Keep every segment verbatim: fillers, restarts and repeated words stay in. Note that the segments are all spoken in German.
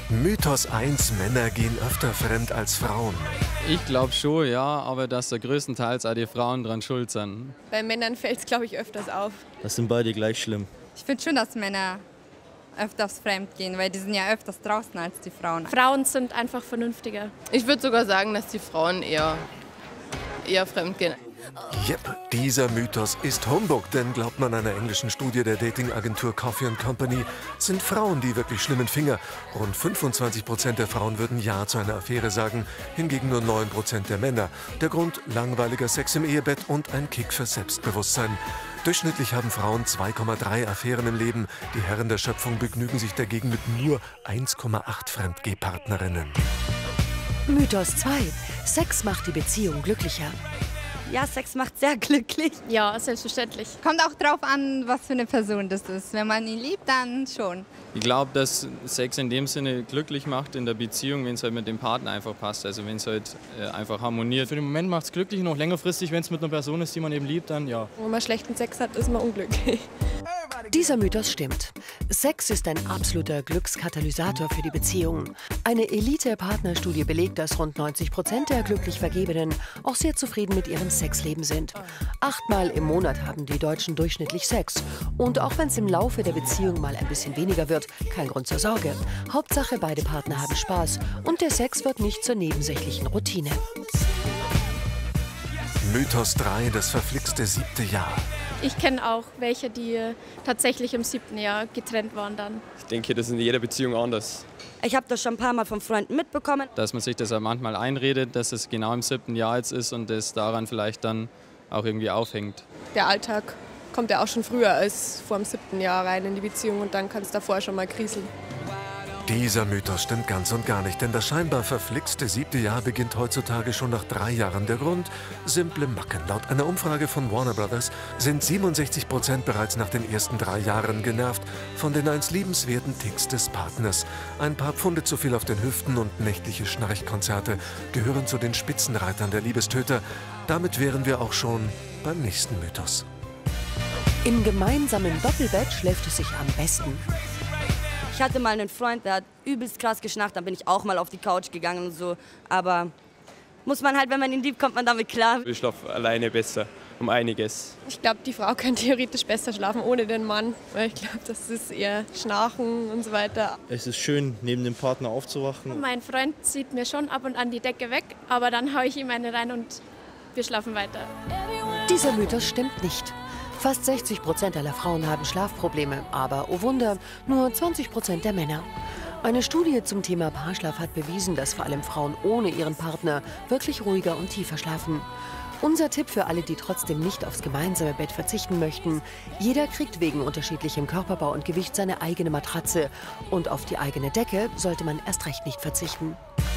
Mythos eins: Männer gehen öfter fremd als Frauen. Ich glaube schon, ja, aber dass da größtenteils auch die Frauen dran schuld sind. Bei Männern fällt es, glaube ich, öfters auf. Das sind beide gleich schlimm. Ich finde schon, dass Männer öfters fremd gehen, weil die sind ja öfters draußen als die Frauen. Frauen sind einfach vernünftiger. Ich würde sogar sagen, dass die Frauen eher, eher fremd gehen. Jep, dieser Mythos ist Humbug, denn glaubt man einer englischen Studie der Datingagentur Coffee and Company, sind Frauen die wirklich schlimmen Finger. Rund fünfundzwanzig Prozent der Frauen würden Ja zu einer Affäre sagen, hingegen nur neun Prozent der Männer. Der Grund: langweiliger Sex im Ehebett und ein Kick für Selbstbewusstsein. Durchschnittlich haben Frauen zwei Komma drei Affären im Leben. Die Herren der Schöpfung begnügen sich dagegen mit nur eins Komma acht Fremdgehpartnerinnen. Mythos zwei: Sex macht die Beziehung glücklicher. Ja, Sex macht sehr glücklich. Ja, selbstverständlich. Kommt auch drauf an, was für eine Person das ist. Wenn man ihn liebt, dann schon. Ich glaube, dass Sex in dem Sinne glücklich macht in der Beziehung, wenn es halt mit dem Partner einfach passt, also wenn es halt äh, einfach harmoniert. Für den Moment macht es glücklich, noch längerfristig, wenn es mit einer Person ist, die man eben liebt, dann ja. Wenn man schlechten Sex hat, ist man unglücklich. Dieser Mythos stimmt. Sex ist ein absoluter Glückskatalysator für die Beziehung. Eine Elite-Partnerstudie belegt, dass rund neunzig Prozent der glücklich Vergebenen auch sehr zufrieden mit ihrem Sexleben sind. Achtmal im Monat haben die Deutschen durchschnittlich Sex. Und auch wenn es im Laufe der Beziehung mal ein bisschen weniger wird, kein Grund zur Sorge. Hauptsache, beide Partner haben Spaß und der Sex wird nicht zur nebensächlichen Routine. Mythos drei: Das verflixte siebte Jahr. Ich kenne auch welche, die tatsächlich im siebten Jahr getrennt waren dann. Ich denke, das ist in jeder Beziehung anders. Ich habe das schon ein paar Mal von Freunden mitbekommen. Dass man sich das auch manchmal einredet, dass es genau im siebten Jahr jetzt ist und das daran vielleicht dann auch irgendwie aufhängt. Der Alltag kommt ja auch schon früher als vor dem siebten Jahr rein in die Beziehung und dann kann es davor schon mal kriseln. Dieser Mythos stimmt ganz und gar nicht, denn das scheinbar verflixte siebte Jahr beginnt heutzutage schon nach drei Jahren. Der Grund: simple Macken. Laut einer Umfrage von Warner Brothers sind siebenundsechzig Prozent bereits nach den ersten drei Jahren genervt von den einst liebenswerten Ticks des Partners. Ein paar Pfunde zu viel auf den Hüften und nächtliche Schnarchkonzerte gehören zu den Spitzenreitern der Liebestöter. Damit wären wir auch schon beim nächsten Mythos. Im gemeinsamen Doppelbett schläft es sich am besten. Ich hatte mal einen Freund, der hat übelst krass geschnarcht, dann bin ich auch mal auf die Couch gegangen und so. Aber muss man halt, wenn man ihn liebt, kommt man damit klar. Ich schlafe alleine besser, um einiges. Ich glaube, die Frau kann theoretisch besser schlafen ohne den Mann. Weil ich glaube, das ist eher Schnarchen und so weiter. Es ist schön, neben dem Partner aufzuwachen. Mein Freund zieht mir schon ab und an die Decke weg, aber dann haue ich ihm eine rein und wir schlafen weiter. Dieser Mythos stimmt nicht. Fast sechzig Prozent aller Frauen haben Schlafprobleme, aber oh Wunder, nur zwanzig Prozent der Männer. Eine Studie zum Thema Paarschlaf hat bewiesen, dass vor allem Frauen ohne ihren Partner wirklich ruhiger und tiefer schlafen. Unser Tipp für alle, die trotzdem nicht aufs gemeinsame Bett verzichten möchten: Jeder kriegt wegen unterschiedlichem Körperbau und Gewicht seine eigene Matratze. Und auf die eigene Decke sollte man erst recht nicht verzichten.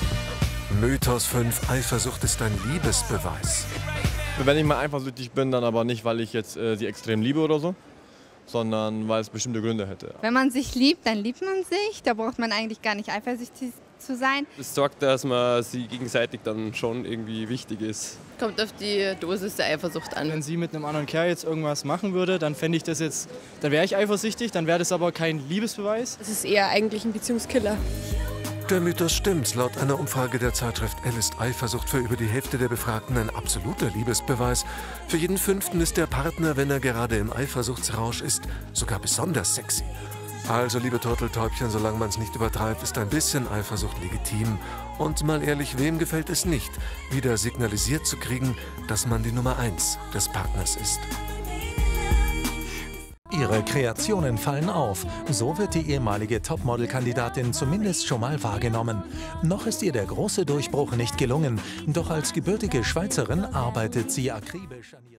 Mythos fünf: Eifersucht ist ein Liebesbeweis. Wenn ich mal eifersüchtig bin, dann aber nicht, weil ich jetzt äh, sie extrem liebe oder so, sondern weil es bestimmte Gründe hätte. Wenn man sich liebt, dann liebt man sich. Da braucht man eigentlich gar nicht eifersüchtig zu sein. Das sorgt, dass man sie gegenseitig dann schon irgendwie wichtig ist. Kommt auf die Dosis der Eifersucht an. Wenn sie mit einem anderen Kerl jetzt irgendwas machen würde, dann fände ich das jetzt, dann wäre ich eifersüchtig, dann wäre das aber kein Liebesbeweis. Das ist eher eigentlich ein Beziehungskiller. Der Mythos stimmt. Laut einer Umfrage der Zeitschrift Elle ist Eifersucht für über die Hälfte der Befragten ein absoluter Liebesbeweis. Für jeden Fünften ist der Partner, wenn er gerade im Eifersuchtsrausch ist, sogar besonders sexy. Also, liebe Turteltäubchen, solange man es nicht übertreibt, ist ein bisschen Eifersucht legitim. Und mal ehrlich, wem gefällt es nicht, wieder signalisiert zu kriegen, dass man die Nummer eins des Partners ist? Ihre Kreationen fallen auf. So wird die ehemalige Topmodel-Kandidatin zumindest schon mal wahrgenommen. Noch ist ihr der große Durchbruch nicht gelungen, doch als gebürtige Schweizerin arbeitet sie akribisch an ihr